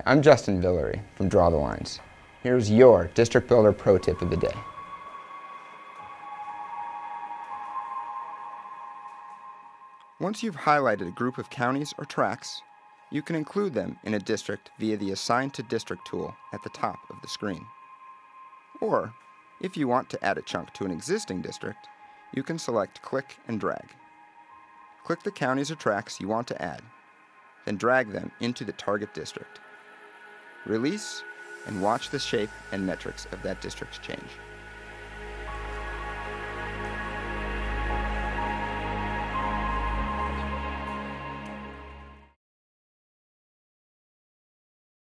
I'm Justin Villery from Draw the Lines. Here's your District Builder Pro Tip of the day. Once you've highlighted a group of counties or tracts, you can include them in a district via the Assign to District tool at the top of the screen. Or, if you want to add a chunk to an existing district, you can select Click and Drag. Click the counties or tracts you want to add, then drag them into the target district. Release, and watch the shape and metrics of that district change.